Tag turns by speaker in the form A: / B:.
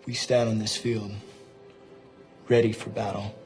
A: We stand on this field, ready for battle.